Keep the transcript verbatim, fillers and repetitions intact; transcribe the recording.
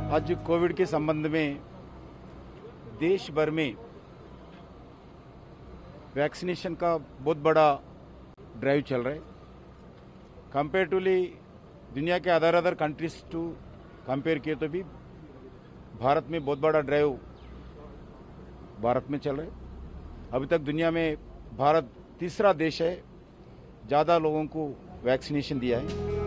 आज कोविड के संबंध में देश भर में वैक्सीनेशन का बहुत बड़ा ड्राइव चल रहा है। कंपेरेटिवली दुनिया के other other countries to compare किए तो भी भारत में बहुत बड़ा ड्राइव भारत में चल रहा है। अभी तक दुनिया में भारत तीसरा देश है ज़्यादा लोगों को वैक्सीनेशन दिया है।